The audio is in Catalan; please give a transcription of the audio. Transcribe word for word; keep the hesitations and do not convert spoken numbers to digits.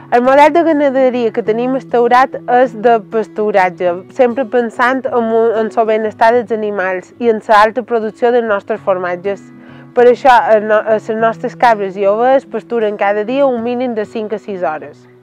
El model de ganaderia que tenim instaurat és de pasturatge, sempre pensant en el benestar dels animals i en l'alta producció dels nostres formatges. Per això, les nostres cabres i ovelles pasturen cada dia un mínim de cinc a sis hores.